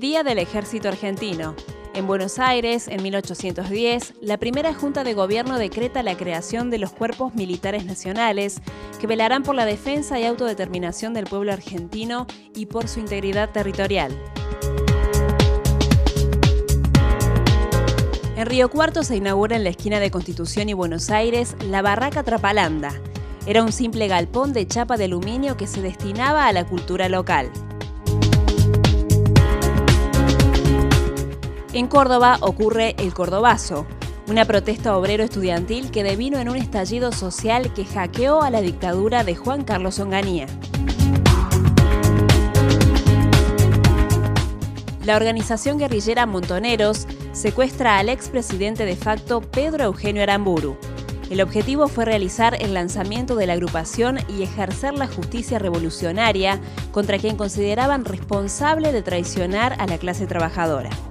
Día del Ejército Argentino. En Buenos Aires, en 1810, la primera Junta de Gobierno decreta la creación de los cuerpos militares nacionales que velarán por la defensa y autodeterminación del pueblo argentino y por su integridad territorial. En Río Cuarto se inaugura en la esquina de Constitución y Buenos Aires la Barraca Trapalanda. Era un simple galpón de chapa de aluminio que se destinaba a la cultura local. En Córdoba ocurre el Cordobazo, una protesta obrero-estudiantil que devino en un estallido social que hackeó a la dictadura de Juan Carlos Onganía. La organización guerrillera Montoneros secuestra al expresidente de facto Pedro Eugenio Aramburu. El objetivo fue realizar el lanzamiento de la agrupación y ejercer la justicia revolucionaria contra quien consideraban responsable de traicionar a la clase trabajadora.